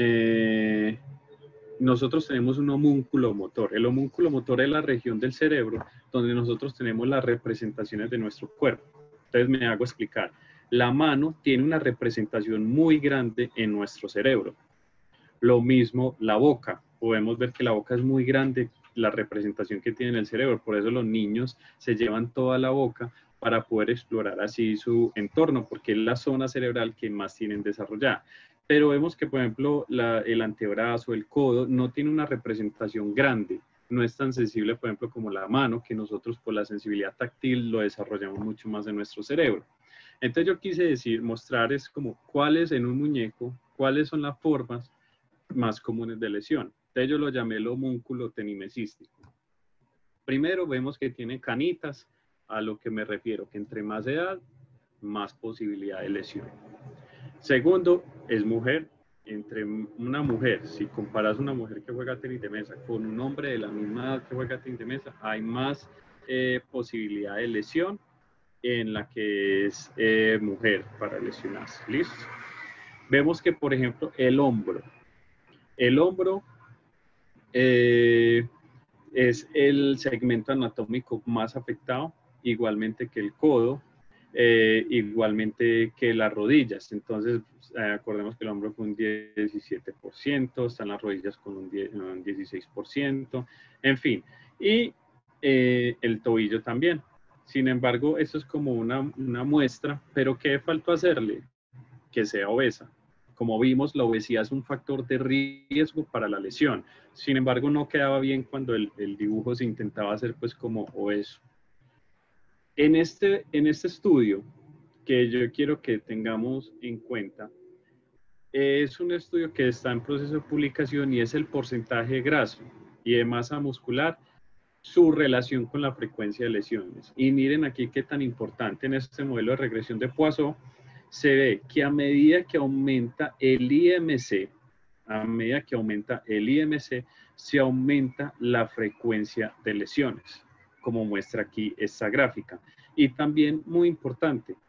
S1: nosotros tenemos un homúnculo motor. El homúnculo motor es la región del cerebro donde nosotros tenemos las representaciones de nuestro cuerpo. Entonces me hago explicar. La mano tiene una representación muy grande en nuestro cerebro. Lo mismo la boca. Podemos ver que la boca es muy grande, la representación que tiene en el cerebro. Por eso los niños se llevan toda la boca para poder explorar así su entorno, porque es la zona cerebral que más tienen desarrollada. Pero vemos que, por ejemplo, el antebrazo, el codo, no tiene una representación grande. No es tan sensible, por ejemplo, como la mano, que nosotros por la sensibilidad táctil lo desarrollamos mucho más en nuestro cerebro. Entonces yo quise mostrar es como cuáles en un muñeco, cuáles son las formas más comunes de lesión. Entonces yo lo llamé el homúnculo tenimesístico. Primero vemos que tiene canitas, a lo que me refiero, que entre más edad, más posibilidad de lesión. Segundo, es mujer. Entre una mujer, si comparas una mujer que juega tenis de mesa con un hombre de la misma edad que juega tenis de mesa, hay más posibilidad de lesión en la que es mujer para lesionarse. ¿Listo? Vemos que, por ejemplo, el hombro es el segmento anatómico más afectado, igualmente que el codo, igualmente que las rodillas. Entonces, acordemos que el hombro con un 17%, están las rodillas con un 16%, en fin. Y el tobillo también. Sin embargo, esto es como una muestra, pero ¿qué faltó hacerle? Que sea obesa. Como vimos, la obesidad es un factor de riesgo para la lesión. Sin embargo, no quedaba bien cuando el dibujo se intentaba hacer pues como obeso. En este estudio, que yo quiero que tengamos en cuenta, es un estudio que está en proceso de publicación y es el porcentaje de grasa y de masa muscular, su relación con la frecuencia de lesiones. Y miren aquí qué tan importante en este modelo de regresión de Poisson, se ve que a medida que aumenta el IMC, se aumenta la frecuencia de lesiones, como muestra aquí esta gráfica. Y también, muy importante,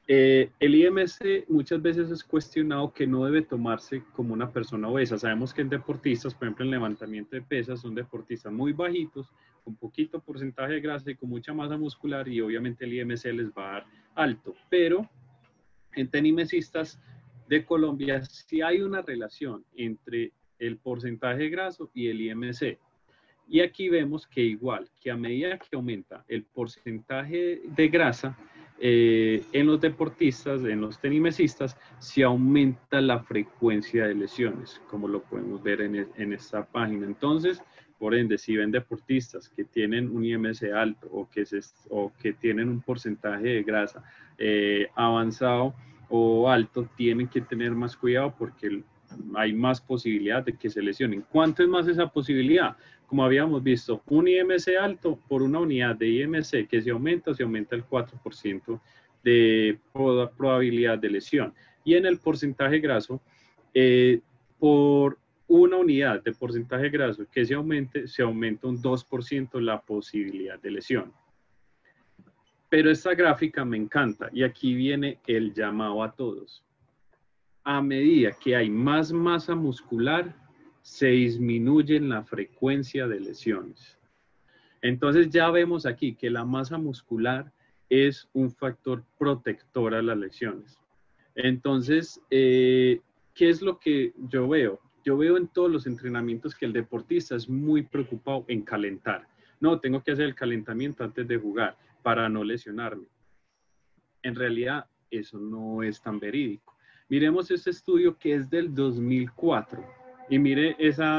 S1: El IMC muchas veces es cuestionado que no debe tomarse como una persona obesa. Sabemos que en deportistas, por ejemplo, en levantamiento de pesas, son deportistas muy bajitos, con poquito porcentaje de grasa y con mucha masa muscular, y obviamente el IMC les va a dar alto. Pero en tenimesistas de Colombia sí hay una relación entre el porcentaje de grasa y el IMC. Y aquí vemos que igual, que a medida que aumenta el porcentaje de grasa, en los deportistas, en los tenimesistas, se aumenta la frecuencia de lesiones, como lo podemos ver en esta página. Entonces, por ende, si ven deportistas que tienen un IMC alto o que tienen un porcentaje de grasa avanzado o alto, tienen que tener más cuidado porque hay más posibilidad de que se lesionen. ¿Cuánto es más esa posibilidad? Como habíamos visto, un IMC alto por una unidad de IMC que se aumenta el 4% de probabilidad de lesión. Y en el porcentaje graso, por una unidad de porcentaje graso que se aumenta un 2% la posibilidad de lesión. Pero esta gráfica me encanta y aquí viene el llamado a todos. A medida que hay más masa muscular, se disminuye la frecuencia de lesiones. Entonces ya vemos aquí que la masa muscular es un factor protector a las lesiones. Entonces, ¿qué es lo que yo veo? Yo veo en todos los entrenamientos que el deportista es muy preocupado en calentar. No, tengo que hacer el calentamiento antes de jugar para no lesionarme. En realidad, eso no es tan verídico. Miremos este estudio que es del 2004 y mire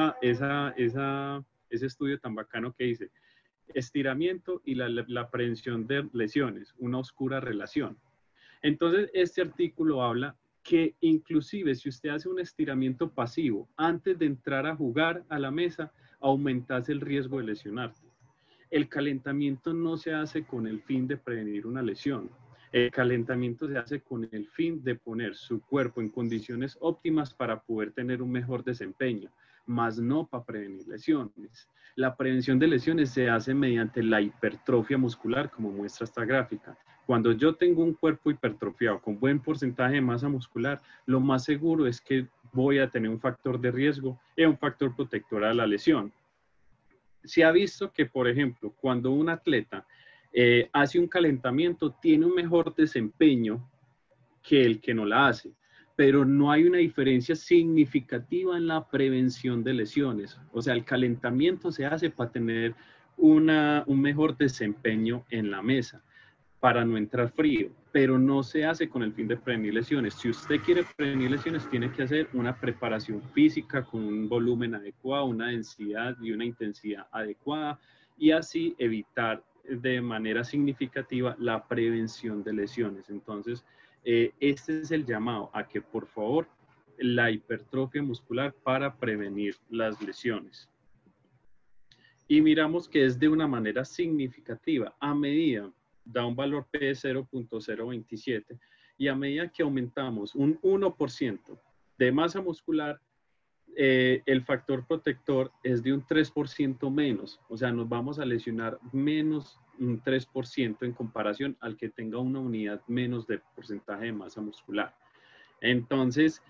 S1: ese estudio tan bacano que dice estiramiento y la prevención de lesiones, una oscura relación. Entonces, este artículo habla que inclusive si usted hace un estiramiento pasivo antes de entrar a jugar a la mesa, aumentas el riesgo de lesionarte. El calentamiento no se hace con el fin de prevenir una lesión. El calentamiento se hace con el fin de poner su cuerpo en condiciones óptimas para poder tener un mejor desempeño, más no para prevenir lesiones. La prevención de lesiones se hace mediante la hipertrofia muscular, como muestra esta gráfica. Cuando yo tengo un cuerpo hipertrofiado con buen porcentaje de masa muscular, lo más seguro es que voy a tener un factor de riesgo y un factor protector a la lesión. Se ha visto que, por ejemplo, cuando un atleta hace un calentamiento, tiene un mejor desempeño que el que no la hace, pero no hay una diferencia significativa en la prevención de lesiones. O sea, el calentamiento se hace para tener un mejor desempeño en la mesa, para no entrar frío, pero no se hace con el fin de prevenir lesiones. Si usted quiere prevenir lesiones, tiene que hacer una preparación física con un volumen adecuado, una densidad y una intensidad adecuada, y así evitar de manera significativa la prevención de lesiones. Entonces, este es el llamado a que, por favor, la hipertrofia muscular para prevenir las lesiones. Y miramos que es de una manera significativa a medida da un valor P de 0.027 y a medida que aumentamos un 1% de masa muscular, el factor protector es de un 3% menos, o sea, nos vamos a lesionar menos un 3% en comparación al que tenga una unidad menos de porcentaje de masa muscular. Entonces,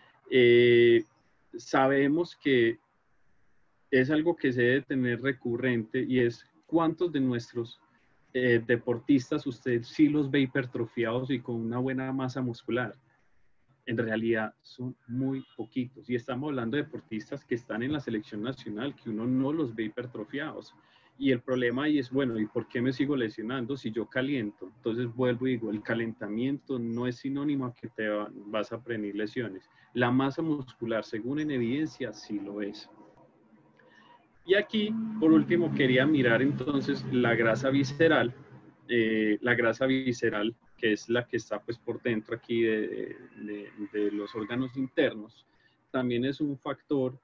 S1: sabemos que es algo que se debe tener recurrente y es cuántos de nuestros deportistas usted sí los ve hipertrofiados y con una buena masa muscular. En realidad son muy poquitos y estamos hablando de deportistas que están en la selección nacional que uno no los ve hipertrofiados. Y el problema ahí es, bueno, ¿y por qué me sigo lesionando si yo caliento? Entonces vuelvo y digo, el calentamiento no es sinónimo a que te vas a prevenir lesiones. La masa muscular, según en evidencia, sí lo es. Y aquí, por último, quería mirar entonces la grasa visceral, que es la que está pues por dentro aquí de los órganos internos. También es un factor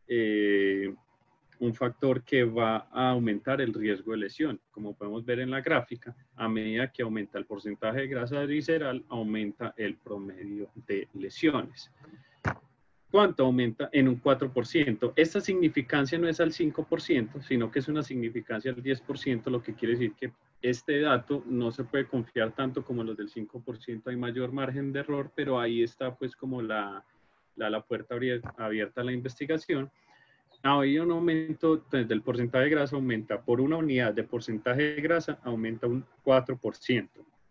S1: que va a aumentar el riesgo de lesión. Como podemos ver en la gráfica, a medida que aumenta el porcentaje de grasa visceral, aumenta el promedio de lesiones. ¿Cuánto aumenta? En un 4%. Esta significancia no es al 5%, sino que es una significancia al 10%, lo que quiere decir que este dato no se puede confiar tanto como los del 5%, hay mayor margen de error, pero ahí está pues como la puerta abierta a la investigación. Hay un aumento desde el porcentaje de grasa, aumenta por una unidad de porcentaje de grasa, aumenta un 4%.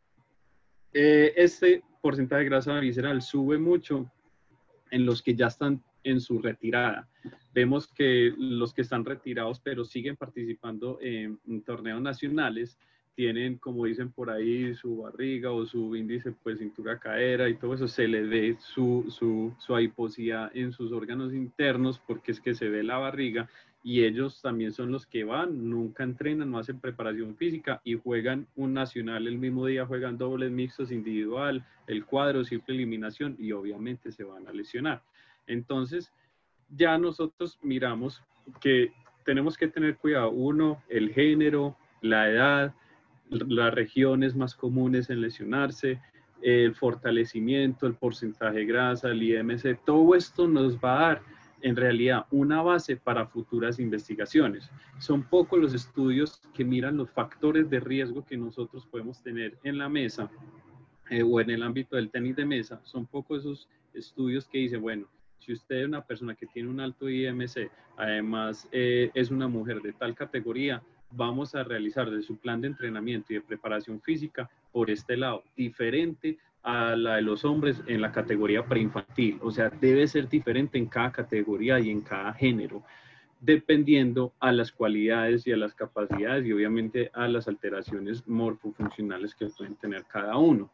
S1: Este porcentaje de grasa visceral sube mucho en los que ya están en su retirada. Vemos que los que están retirados pero siguen participando en torneos nacionales tienen, como dicen por ahí, su barriga o su índice, pues cintura cadera y todo eso, se le ve su adiposidad en sus órganos internos porque es que se ve la barriga, y ellos también son los que van, nunca entrenan, no hacen preparación física y juegan un nacional el mismo día, juegan dobles mixtos individual, el cuadro, simple eliminación, y obviamente se van a lesionar. Entonces, ya nosotros miramos que tenemos que tener cuidado. Uno, el género, la edad, las regiones más comunes en lesionarse, el fortalecimiento, el porcentaje de grasa, el IMC, todo esto nos va a dar en realidad una base para futuras investigaciones. Son pocos los estudios que miran los factores de riesgo que nosotros podemos tener en la mesa o en el ámbito del tenis de mesa. Son pocos esos estudios que dicen, bueno, si usted es una persona que tiene un alto IMC, además es una mujer de tal categoría, vamos a realizar de su plan de entrenamiento y de preparación física por este lado, diferente a la de los hombres en la categoría preinfantil. O sea, debe ser diferente en cada categoría y en cada género, dependiendo a las cualidades y a las capacidades y obviamente a las alteraciones morfofuncionales que pueden tener cada uno.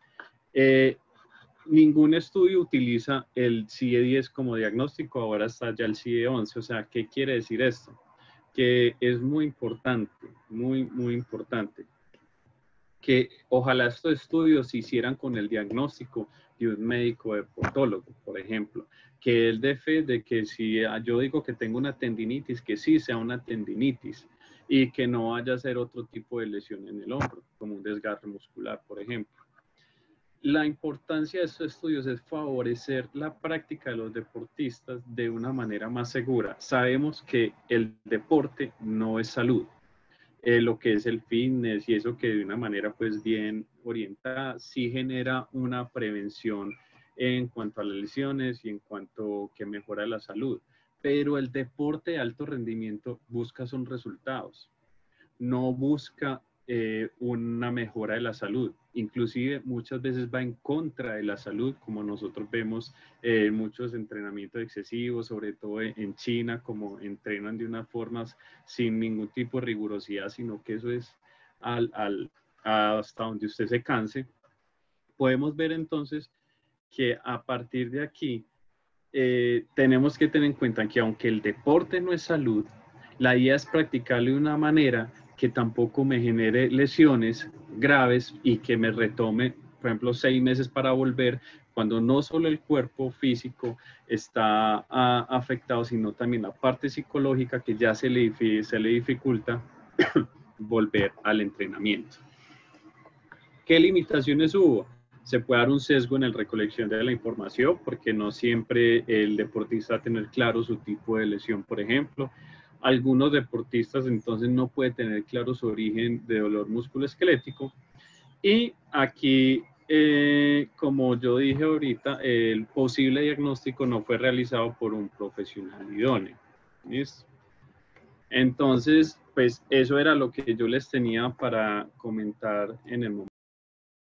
S1: Ningún estudio utiliza el CIE-10 como diagnóstico, ahora está ya el CIE-11. O sea, ¿qué quiere decir esto? Que es muy importante, muy importante, que ojalá estos estudios se hicieran con el diagnóstico de un médico deportólogo, por ejemplo, que él dé fe de que si yo digo que tengo una tendinitis, que sí sea una tendinitis y que no vaya a ser otro tipo de lesión en el hombro, como un desgarre muscular, por ejemplo. La importancia de estos estudios es favorecer la práctica de los deportistas de una manera más segura. Sabemos que el deporte no es salud. Lo que es el fitness y eso que de una manera pues bien orientada sí genera una prevención en cuanto a las lesiones y en cuanto que mejora la salud. Pero el deporte de alto rendimiento busca son resultados, no busca una mejora de la salud. Inclusive muchas veces va en contra de la salud, como nosotros vemos muchos entrenamientos excesivos, sobre todo en China, como entrenan de unas formas sin ningún tipo de rigurosidad, sino que eso es hasta donde usted se canse. Podemos ver entonces que a partir de aquí tenemos que tener en cuenta que aunque el deporte no es salud, la idea es practicarlo de una manera que tampoco me genere lesiones graves y que me retome, por ejemplo, 6 meses para volver, cuando no solo el cuerpo físico está afectado, sino también la parte psicológica que ya se le dificulta volver al entrenamiento. ¿Qué limitaciones hubo? Se puede dar un sesgo en la recolección de la información porque no siempre el deportista va a tener claro su tipo de lesión, por ejemplo. Algunos deportistas entonces no pueden tener claro su origen de dolor musculoesquelético. Y aquí, como yo dije ahorita, el posible diagnóstico no fue realizado por un profesional idóneo. ¿Listo? Entonces, pues eso era lo que yo les tenía para comentar en el momento.